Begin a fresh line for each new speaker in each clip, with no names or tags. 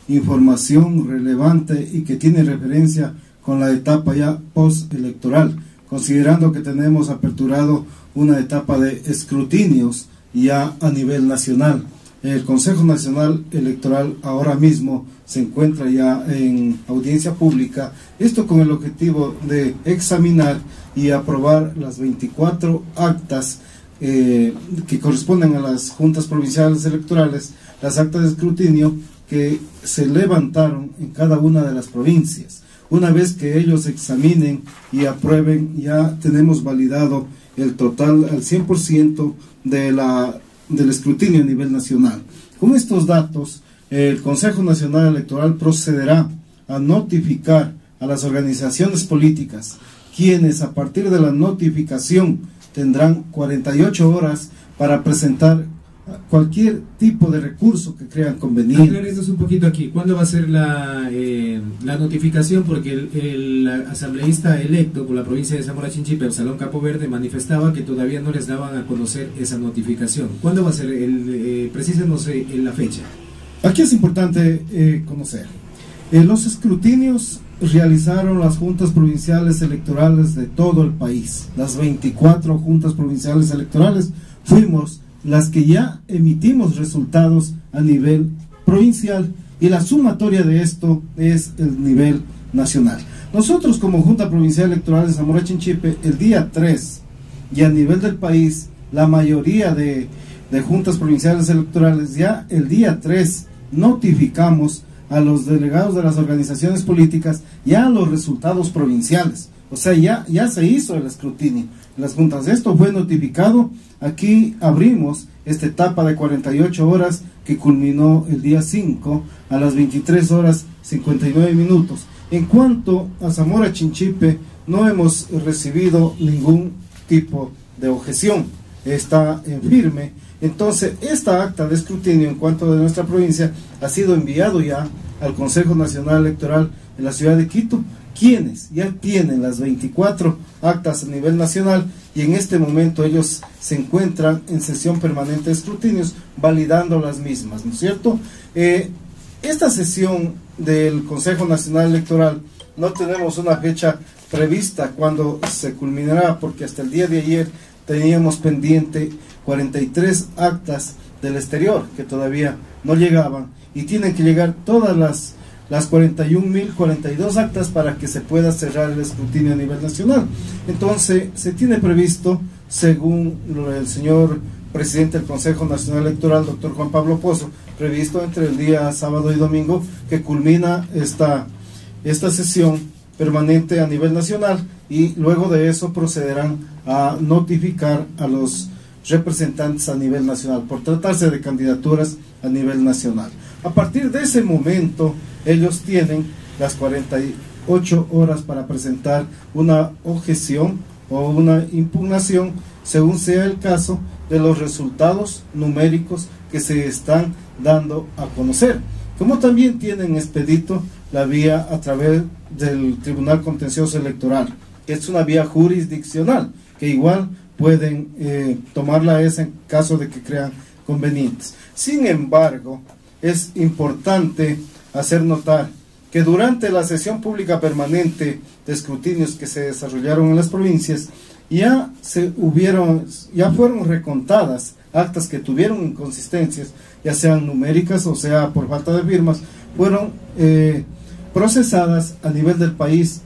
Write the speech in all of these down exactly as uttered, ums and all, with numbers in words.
información relevante y que tiene referencia con la etapa ya postelectoral, considerando que tenemos aperturado una etapa de escrutinios ya a nivel nacional. El Consejo Nacional Electoral ahora mismo se encuentra ya en audiencia pública, esto con el objetivo de examinar y aprobar las veinticuatro actas eh, que corresponden a las juntas provinciales electorales, las actas de escrutinio que se levantaron en cada una de las provincias. Una vez que ellos examinen y aprueben, ya tenemos validado el total al cien por ciento de la, del escrutinio a nivel nacional. Con estos datos, el Consejo Nacional Electoral procederá a notificar a las organizaciones políticas, quienes a partir de la notificación tendrán cuarenta y ocho horas para presentar cualquier tipo de recurso que crean conveniente.
Aclarenos un poquito aquí, ¿cuándo va a ser la, eh, la notificación? Porque el, el asambleísta electo por la provincia de Zamora Chinchipe, Absalón Capo Verde, manifestaba que todavía no les daban a conocer esa notificación. ¿Cuándo va a ser? El, eh, precísenos eh, la fecha.
Aquí es importante eh, conocer. Eh, los escrutinios realizaron las juntas provinciales electorales de todo el país. Las veinticuatro juntas provinciales electorales fuimos las que ya emitimos resultados a nivel provincial, y la sumatoria de esto es el nivel nacional. Nosotros como Junta Provincial Electoral de Zamora Chinchipe, el día tres, y a nivel del país, la mayoría de, de juntas provinciales electorales, ya el día tres notificamos a los delegados de las organizaciones políticas ya los resultados provinciales. O sea, ya, ya se hizo el escrutinio en las juntas. Esto fue notificado. Aquí abrimos esta etapa de cuarenta y ocho horas que culminó el día cinco a las veintitrés horas cincuenta y nueve minutos. En cuanto a Zamora Chinchipe, no hemos recibido ningún tipo de objeción. Está en firme. Entonces, esta acta de escrutinio en cuanto de nuestra provincia ha sido enviado ya al Consejo Nacional Electoral en la ciudad de Quito, quienes ya tienen las veinticuatro actas a nivel nacional, y en este momento ellos se encuentran en sesión permanente de escrutinios validando las mismas, ¿no es cierto? Eh, esta sesión del Consejo Nacional Electoral no tenemos una fecha prevista cuando se culminará, porque hasta el día de ayer teníamos pendiente cuarenta y tres actas del exterior que todavía no llegaban, y tienen que llegar todas las las cuarenta y un mil cuarenta y dos actas para que se pueda cerrar el escrutinio a nivel nacional. Entonces, se tiene previsto, según el señor presidente del Consejo Nacional Electoral, doctor Juan Pablo Pozo, previsto entre el día sábado y domingo, que culmina esta, esta sesión permanente a nivel nacional, y luego de eso procederán a notificar a los representantes a nivel nacional, por tratarse de candidaturas a nivel nacional. A partir de ese momento, ellos tienen las cuarenta y ocho horas para presentar una objeción o una impugnación, según sea el caso, de los resultados numéricos que se están dando a conocer. Como también tienen expedito la vía a través del Tribunal Contencioso Electoral, que es una vía jurisdiccional, que igual pueden eh, tomarla esa en caso de que crean convenientes. Sin embargo, es importante hacer notar que durante la sesión pública permanente de escrutinios que se desarrollaron en las provincias, ya se hubieron, ya fueron recontadas actas que tuvieron inconsistencias, ya sean numéricas o sea por falta de firmas. Fueron eh, procesadas a nivel del país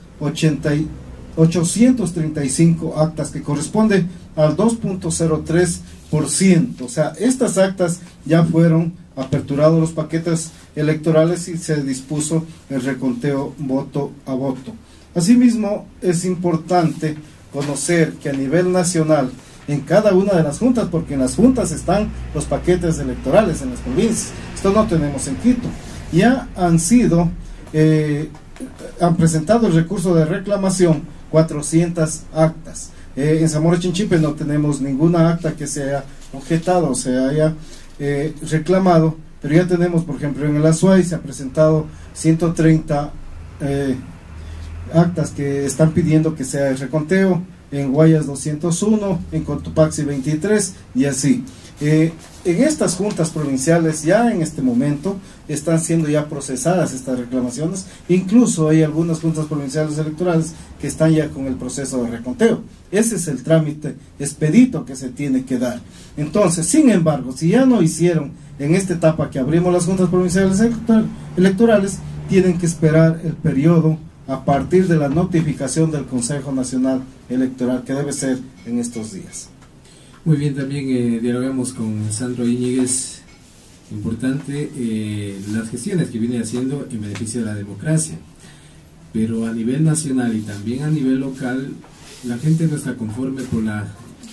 ochocientas treinta y cinco actas, que corresponde al dos punto cero tres por ciento. O sea, estas actas ya fueron aperturados los paquetes electorales y se dispuso el reconteo voto a voto. Asimismo, es importante conocer que a nivel nacional, en cada una de las juntas, porque en las juntas están los paquetes electorales en las provincias, esto no tenemos en Quito, ya han sido, eh, han presentado el recurso de reclamación cuatrocientas actas. Eh, en Zamora Chinchipe no tenemos ninguna acta que se haya objetado o se haya eh, reclamado, pero ya tenemos, por ejemplo, en el Azuay se ha presentado ciento treinta eh, actas que están pidiendo que sea el reconteo, en Guayas doscientos uno, en Cotopaxi veintitrés, y así. Eh, en estas juntas provinciales ya en este momento están siendo ya procesadas estas reclamaciones, incluso hay algunas juntas provinciales electorales que están ya con el proceso de reconteo. Ese es el trámite expedito que se tiene que dar. Entonces, sin embargo, si ya no hicieron en esta etapa que abrimos las juntas provinciales electorales, tienen que esperar el periodo a partir de la notificación del Consejo Nacional Electoral, que debe ser en estos días.
Muy bien, también eh, dialogamos con Sandro Íñiguez, importante eh, las gestiones que viene haciendo en beneficio de la democracia, pero a nivel nacional y también a nivel local, la gente no está conforme por la,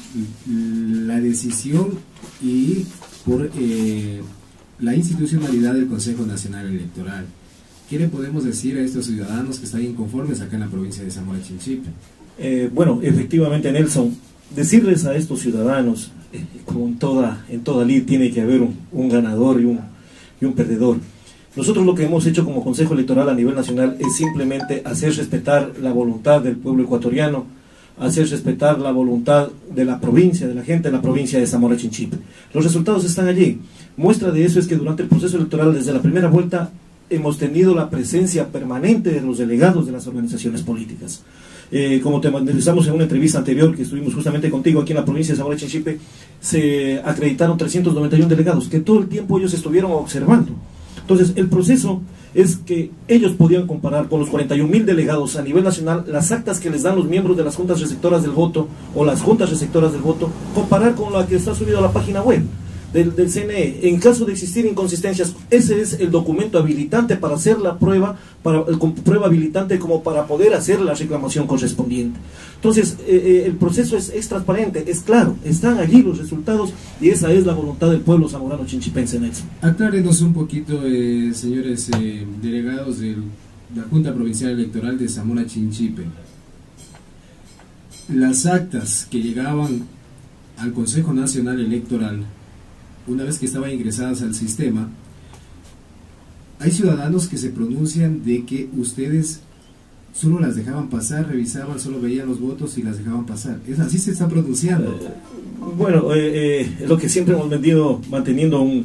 la decisión y por eh, la institucionalidad del Consejo Nacional Electoral. ¿Qué le podemos decir a estos ciudadanos que están inconformes acá en la provincia de Zamora Chinchipe?
Eh, bueno, efectivamente, Nelson, decirles a estos ciudadanos, eh, como en toda, en toda ley tiene que haber un, un ganador y un, y un perdedor. Nosotros lo que hemos hecho como Consejo Electoral a nivel nacional es simplemente hacer respetar la voluntad del pueblo ecuatoriano, hacer respetar la voluntad de la provincia, de la gente de la provincia de Zamora Chinchipe. Los resultados están allí. Muestra de eso es que durante el proceso electoral, desde la primera vuelta, hemos tenido la presencia permanente de los delegados de las organizaciones políticas. Eh, como te manifestamos en una entrevista anterior que estuvimos justamente contigo aquí en la provincia de Zamora Chinchipe, se acreditaron trescientos noventa y uno delegados, que todo el tiempo ellos estuvieron observando. Entonces, el proceso es que ellos podían comparar con los cuarenta y un mil delegados a nivel nacional las actas que les dan los miembros de las juntas receptoras del voto o las juntas receptoras del voto, comparar con la que está subida a la página web del, del C N E. En caso de existir inconsistencias, ese es el documento habilitante para hacer la prueba, para el prueba habilitante como para poder hacer la reclamación correspondiente. Entonces, eh, eh, el proceso es, es transparente, es claro, están allí los resultados y esa es la voluntad del pueblo zamorano chinchipense, Nelson.
Aclárenos un poquito, eh, señores eh, delegados de la Junta Provincial Electoral de Zamora Chinchipe. Las actas que llegaban al Consejo Nacional Electoral, una vez que estaban ingresadas al sistema, hay ciudadanos que se pronuncian de que ustedes solo las dejaban pasar, revisaban, solo veían los votos y las dejaban pasar. ¿Es así se está pronunciando?
Eh, bueno, eh, eh, es lo que siempre hemos vendido, manteniendo un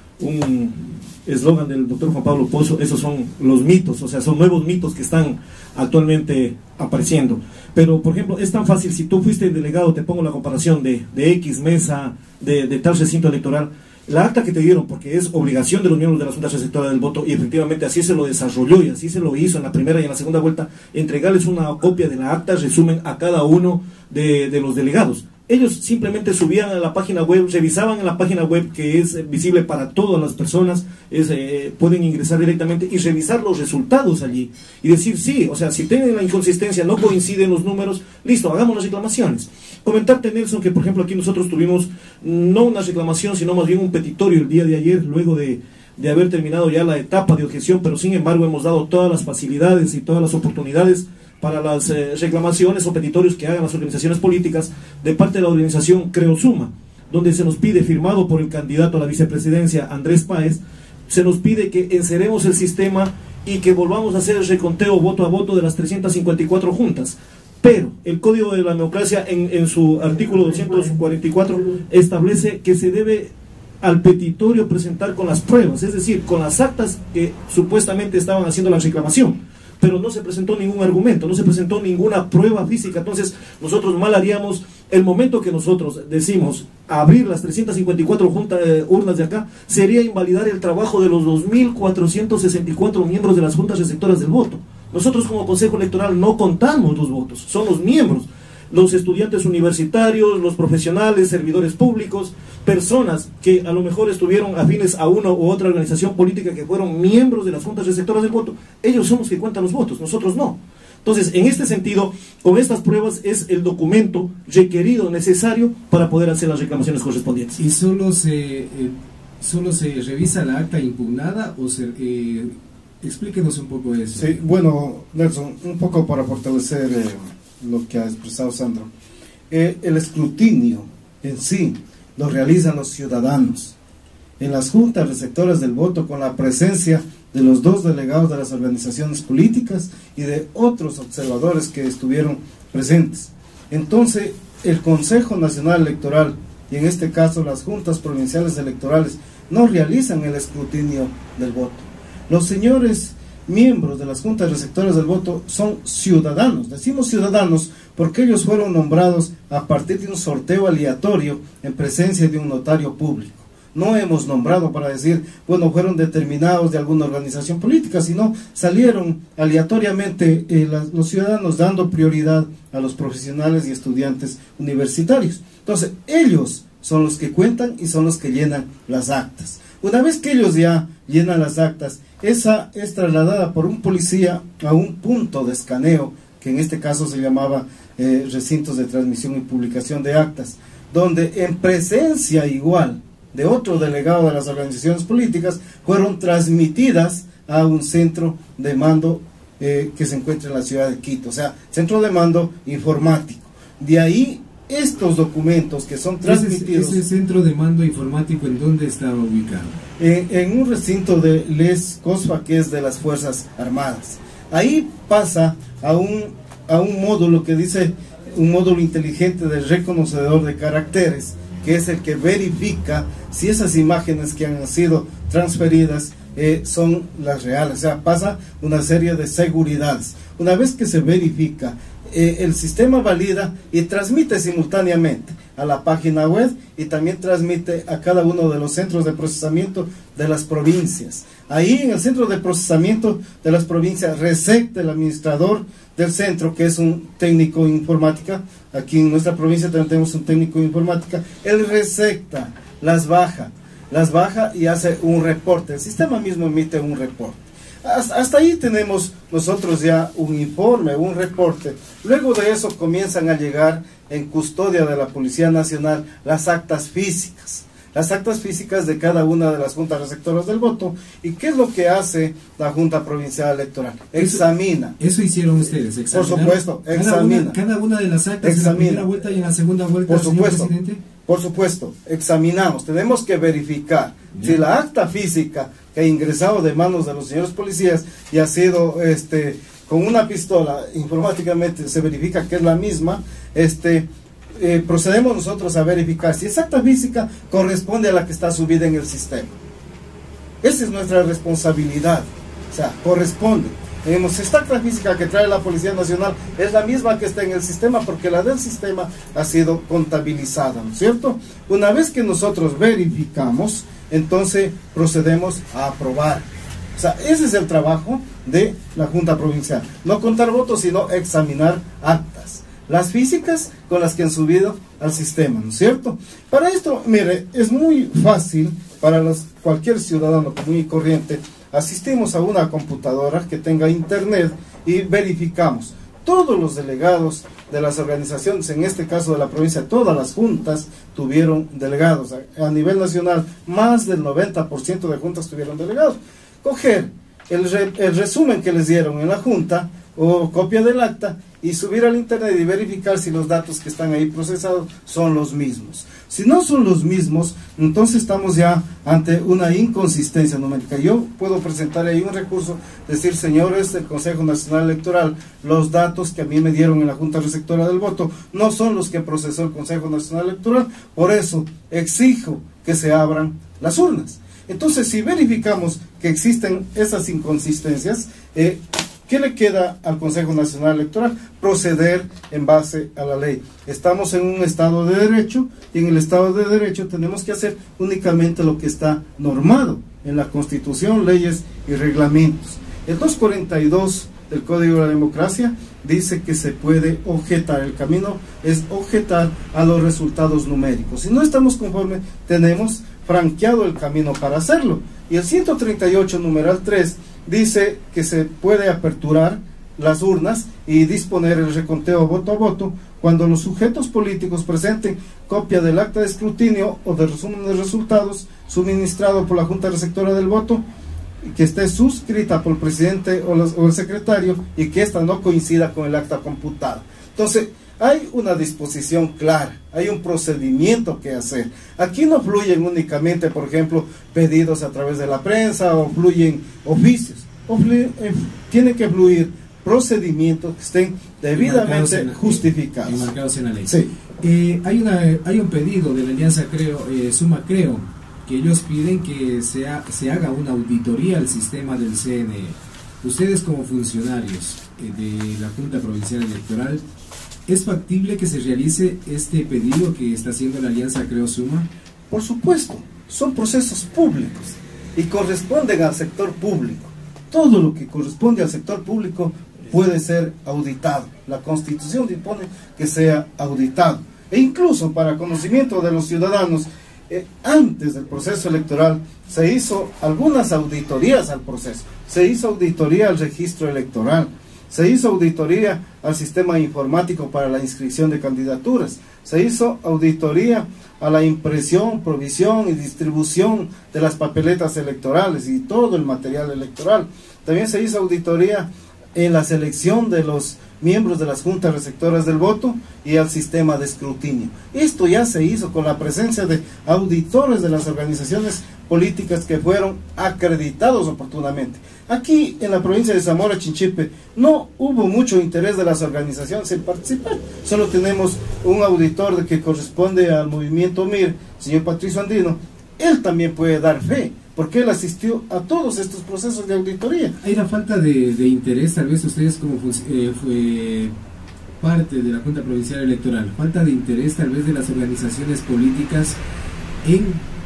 un eslogan del doctor Juan Pablo Pozo. Esos son los mitos, o sea, son nuevos mitos que están actualmente apareciendo. Pero, por ejemplo, es tan fácil, si tú fuiste delegado, te pongo la comparación de, de X mesa, de, de tal recinto electoral, la acta que te dieron, porque es obligación de los miembros de la Junta Receptora del Voto, y efectivamente así se lo desarrolló y así se lo hizo en la primera y en la segunda vuelta, entregarles una copia de la acta, resumen a cada uno de, de los delegados. Ellos simplemente subían a la página web, revisaban en la página web, que es visible para todas las personas, es, eh, pueden ingresar directamente y revisar los resultados allí y decir sí, o sea, si tienen la inconsistencia, no coinciden los números, listo, hagamos las reclamaciones. Comentarte, Nelson, que por ejemplo aquí nosotros tuvimos no una reclamación, sino más bien un petitorio el día de ayer, luego de, de haber terminado ya la etapa de objeción, pero sin embargo hemos dado todas las facilidades y todas las oportunidades para las eh, reclamaciones o petitorios que hagan las organizaciones políticas de parte de la organización Creosuma, donde se nos pide, firmado por el candidato a la vicepresidencia Andrés Páez, se nos pide que enceremos el sistema y que volvamos a hacer el reconteo voto a voto de las trescientas cincuenta y cuatro juntas. Pero el Código de la Democracia en, en su artículo doscientos cuarenta y cuatro establece que se debe al petitorio presentar con las pruebas, es decir, con las actas que supuestamente estaban haciendo la reclamación, pero no se presentó ningún argumento, no se presentó ninguna prueba física. Entonces nosotros mal haríamos el momento que nosotros decimos abrir las trescientas cincuenta y cuatro junta, eh, urnas de acá, sería invalidar el trabajo de los dos mil cuatrocientos sesenta y cuatro miembros de las juntas receptoras del voto. Nosotros como Consejo Electoral no contamos los votos, son los miembros, los estudiantes universitarios, los profesionales, servidores públicos, personas que a lo mejor estuvieron afines a una u otra organización política, que fueron miembros de las juntas receptoras del voto. Ellos son los que cuentan los votos, nosotros no. Entonces, en este sentido, con estas pruebas es el documento requerido, necesario para poder hacer las reclamaciones correspondientes.
¿Y solo se, eh, solo se revisa la acta impugnada o se... Eh, explíquenos un poco eso?
Sí, bueno, Nelson, un poco para fortalecer eh, lo que ha expresado Sandro. Eh, el escrutinio en sí lo realizan los ciudadanos en las juntas receptoras del voto, con la presencia de los dos delegados de las organizaciones políticas y de otros observadores que estuvieron presentes. Entonces, el Consejo Nacional Electoral y en este caso las juntas provinciales electorales no realizan el escrutinio del voto. Los señores miembros de las juntas receptoras del voto son ciudadanos. Decimos ciudadanos porque ellos fueron nombrados a partir de un sorteo aleatorio en presencia de un notario público. No hemos nombrado para decir, bueno, fueron determinados de alguna organización política, sino salieron aleatoriamente eh, las, los ciudadanos dando prioridad a los profesionales y estudiantes universitarios. Entonces, ellos son los que cuentan y son los que llenan las actas. Una vez que ellos ya llenan las actas, esa es trasladada por un policía a un punto de escaneo, que en este caso se llamaba eh, recintos de transmisión y publicación de actas, donde en presencia igual de otro delegado de las organizaciones políticas fueron transmitidas a un centro de mando eh, que se encuentra en la ciudad de Quito, o sea, centro de mando informático. De ahí estos documentos que son transmitidos.
¿Ese, ese centro de mando informático en dónde estaba ubicado?
En, en un recinto de Les COSFA, que es de las Fuerzas Armadas. Ahí pasa a un, a un módulo que dice, un módulo inteligente de reconocedor de caracteres, que es el que verifica si esas imágenes que han sido transferidas eh, son las reales. O sea, pasa una serie de seguridades. Una vez que se verifica, eh, el sistema valida y transmite simultáneamente a la página web y también transmite a cada uno de los centros de procesamiento de las provincias. Ahí en el centro de procesamiento de las provincias recepta el administrador del centro, que es un técnico en informática. Aquí en nuestra provincia también tenemos un técnico en informática. Él recepta, las baja, las baja y hace un reporte. El sistema mismo emite un reporte. Hasta, hasta ahí tenemos nosotros ya un informe, un reporte. Luego de eso comienzan a llegar en custodia de la Policía Nacional las actas físicas. Las actas físicas de cada una de las juntas receptoras del voto. ¿Y qué es lo que hace la Junta Provincial Electoral? Examina.
Eso, eso hicieron ustedes,
examinar. Por supuesto, examina.
Cada una, cada una de las actas examina. En la primera vuelta y en la segunda vuelta,
por supuesto,
señor presidente.
Por supuesto, examinamos. Tenemos que verificar Bien. si la acta física que ha ingresado de manos de los señores policías y ha sido este con una pistola, informáticamente se verifica que es la misma, este... Eh, procedemos nosotros a verificar si esa acta física corresponde a la que está subida en el sistema. Esa es nuestra responsabilidad, o sea, corresponde. Tenemos esta acta física que trae la Policía Nacional, es la misma que está en el sistema, porque la del sistema ha sido contabilizada, ¿no es cierto? Una vez que nosotros verificamos, entonces procedemos a aprobar. O sea, ese es el trabajo de la Junta Provincial, no contar votos, sino examinar actas. Las físicas con las que han subido al sistema, ¿no es cierto? Para esto, mire, es muy fácil para los, cualquier ciudadano común y corriente. Asistimos a una computadora que tenga internet y verificamos. Todos los delegados de las organizaciones, en este caso de la provincia, todas las juntas tuvieron delegados. A, a nivel nacional, más del noventa por ciento de juntas tuvieron delegados. Coger el, re, el resumen que les dieron en la junta o copia del acta y subir al internet y verificar si los datos que están ahí procesados son los mismos. Si no son los mismos, entonces estamos ya ante una inconsistencia numérica. Yo puedo presentar ahí un recurso, decir, señores del Consejo Nacional Electoral, los datos que a mí me dieron en la Junta Receptora del Voto no son los que procesó el Consejo Nacional Electoral, por eso exijo que se abran las urnas. Entonces, si verificamos que existen esas inconsistencias, eh, ¿qué le queda al Consejo Nacional Electoral? Proceder en base a la ley. Estamos en un Estado de Derecho y en el Estado de Derecho tenemos que hacer únicamente lo que está normado en la Constitución, leyes y reglamentos. El doscientos cuarenta y dos del Código de la Democracia dice que se puede objetar. El camino es objetar a los resultados numéricos. Si no estamos conformes, tenemos franqueado el camino para hacerlo. Y el ciento treinta y ocho, numeral tres, dice que se puede aperturar las urnas y disponer el reconteo voto a voto cuando los sujetos políticos presenten copia del acta de escrutinio o del resumen de resultados suministrado por la Junta Receptora del Voto, que esté suscrita por el presidente o, los, o el secretario y que ésta no coincida con el acta computada. Entonces, hay una disposición clara, hay un procedimiento que hacer. Aquí no fluyen únicamente, por ejemplo, pedidos a través de la prensa o fluyen oficios. O fluye, eh, tiene que fluir procedimientos que estén debidamente
en,
justificados.
Enmarcados en la ley.
Sí.
Eh, hay, una, hay un pedido de la Alianza Creo, eh, Suma Creo, que ellos piden que se, ha, se haga una auditoría al sistema del C N E. Ustedes como funcionarios eh, de la Junta Provincial Electoral, ¿es factible que se realice este pedido que está haciendo la Alianza Creo Suma?
Por supuesto, son procesos públicos y corresponden al sector público. Todo lo que corresponde al sector público puede ser auditado. La Constitución dispone que sea auditado. E incluso para conocimiento de los ciudadanos, eh, antes del proceso electoral se hizo algunas auditorías al proceso. Se hizo auditoría al registro electoral, se hizo auditoría al sistema informático para la inscripción de candidaturas, se hizo auditoría a la impresión, provisión y distribución de las papeletas electorales y todo el material electoral. También se hizo auditoría en la selección de los miembros de las juntas receptoras del voto y al sistema de escrutinio. Esto ya se hizo con la presencia de auditores de las organizaciones políticas que fueron acreditados oportunamente. Aquí en la provincia de Zamora Chinchipe no hubo mucho interés de las organizaciones en participar. Solo tenemos un auditor que corresponde al movimiento M I R, señor Patricio Andino. Él también puede dar fe, porque él asistió a todos estos procesos de auditoría.
Hay una falta de, de interés, tal vez ustedes como eh, fue parte de la Junta Provincial Electoral, falta de interés tal vez de las organizaciones políticas en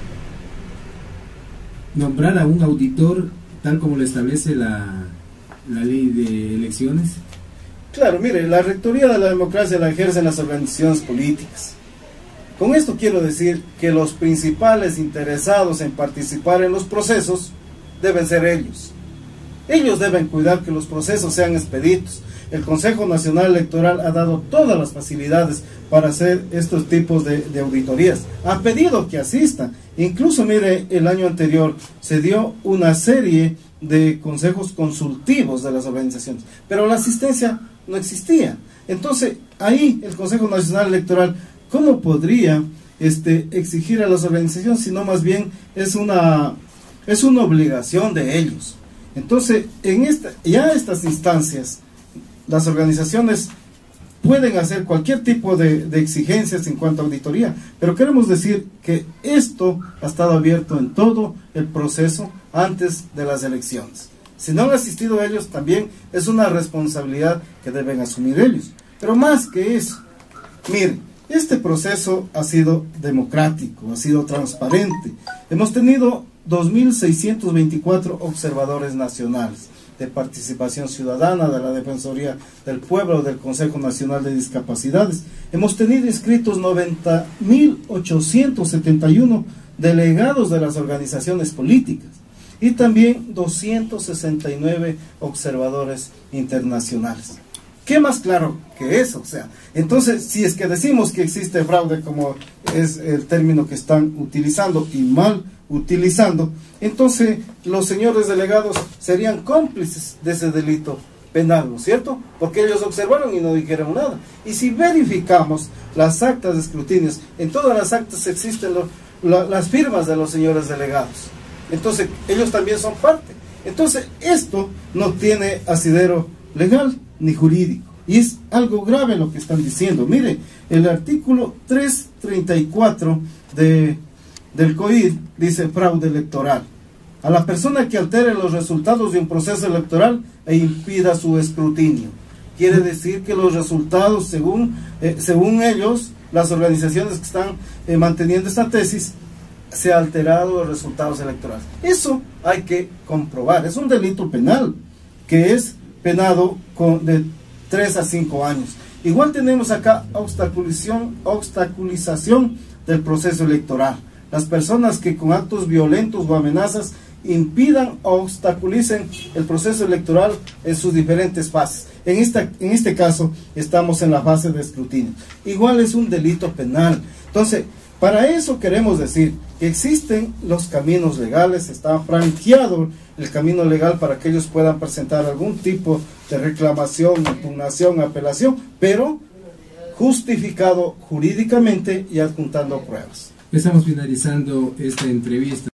nombrar a un auditor tal como lo establece la, la ley de elecciones.
Claro, mire, la rectoría de la democracia la ejercen las organizaciones políticas. Con esto quiero decir que los principales interesados en participar en los procesos deben ser ellos. Ellos deben cuidar que los procesos sean expeditos. El Consejo Nacional Electoral ha dado todas las facilidades para hacer estos tipos de, de auditorías. Ha pedido que asistan. Incluso, mire, el año anterior se dio una serie de consejos consultivos de las organizaciones, pero la asistencia no existía. Entonces, ahí el Consejo Nacional Electoral, ¿cómo podría este, exigir a las organizaciones, sino más bien es una, es una obligación de ellos? Entonces, en esta, ya estas instancias, las organizaciones pueden hacer cualquier tipo de, de exigencias en cuanto a auditoría, pero queremos decir que esto ha estado abierto en todo el proceso antes de las elecciones. Si no han asistido ellos, también es una responsabilidad que deben asumir ellos. Pero más que eso, miren, este proceso ha sido democrático, ha sido transparente. Hemos tenido dos mil seiscientos veinticuatro observadores nacionales de participación ciudadana, de la Defensoría del Pueblo, del Consejo Nacional de Discapacidades. Hemos tenido inscritos noventa mil ochocientos setenta y uno delegados de las organizaciones políticas y también doscientos sesenta y nueve observadores internacionales. ¿Qué más claro que eso? O sea, entonces, si es que decimos que existe fraude, como es el término que están utilizando y mal utilizando, entonces los señores delegados serían cómplices de ese delito penal, ¿no es cierto? Porque ellos observaron y no dijeron nada. Y si verificamos las actas de escrutinios, en todas las actas existen lo, lo, las firmas de los señores delegados. Entonces, ellos también son parte. Entonces, esto no tiene asidero legal ni jurídico, y es algo grave lo que están diciendo. Mire, el artículo trescientos treinta y cuatro de, del C O I D dice fraude electoral: a la persona que altere los resultados de un proceso electoral e impida su escrutinio. Quiere decir que los resultados, según, eh, según ellos, las organizaciones que están eh, manteniendo esta tesis, se han alterado los resultados electorales. Eso hay que comprobar. Es un delito penal que es penado con de tres a cinco años. Igual tenemos acá obstaculización, obstaculización del proceso electoral. Las personas que con actos violentos o amenazas impidan o obstaculicen el proceso electoral en sus diferentes fases. En, esta, en este caso estamos en la fase de escrutinio. Igual es un delito penal. Entonces, para eso queremos decir que existen los caminos legales, está franqueado el camino legal para que ellos puedan presentar algún tipo de reclamación, impugnación, apelación, pero justificado jurídicamente y adjuntando pruebas.
Estamos finalizando esta entrevista.